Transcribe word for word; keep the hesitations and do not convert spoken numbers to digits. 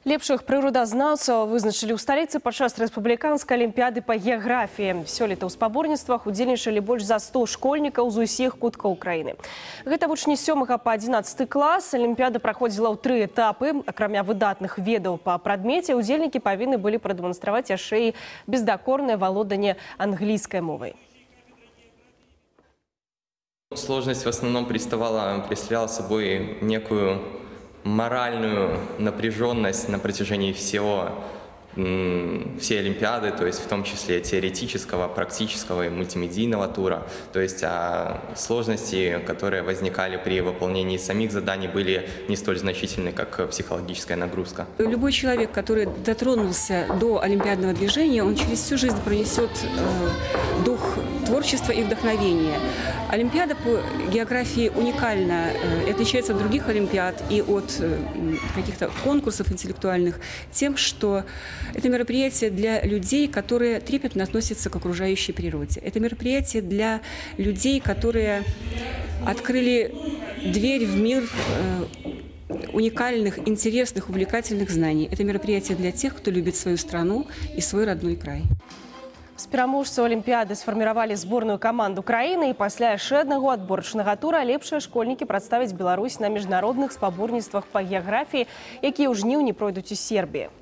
Лепшых прыродазнаўцаў вызначылі ў сталіцы падчас рэспубліканскай алімпіяды па геаграфіі. Сёлета ў спаборніцтвах удзельнічалі больш за сто школьнікаў з усіх куткаў краіны. Гэта вучні сёмага па адзінаццаты клас. Алімпіяда праходзіла ў тры этапы. Акрамя выдатных ведаў па прадмеце, удзельнікі павінны былі прадэманстраваць яшчэ і бездакорнае валоданне англійскай мовай. Сложность в основном представляла, представляла собой некую моральную напряженность на протяжении всего, всей Олимпиады, то есть в том числе теоретического, практического и мультимедийного тура. То есть а сложности, которые возникали при выполнении самих заданий, были не столь значительны, как психологическая нагрузка. Любой человек, который дотронулся до олимпиадного движения, он через всю жизнь пронесет э, дух творчества и вдохновения. Олимпиада по географии уникальна, э, отличается от других олимпиад и от э, каких-то конкурсов интеллектуальных тем, что это мероприятие для людей, которые трепетно относятся к окружающей природе. Это мероприятие для людей, которые открыли дверь в мир э, уникальных, интересных, увлекательных знаний. Это мероприятие для тех, кто любит свою страну и свой родной край. З пераможцаў Олімпіяды сфарміравалі зборную каманду краіны, і пасля яшчэ аднаго адборачнага тура лепшыя школьнікі прадставяць Беларусь на міжнародных спаборніцтвах па геаграфіі, якія ў жніўні пройдуць у Сербіі.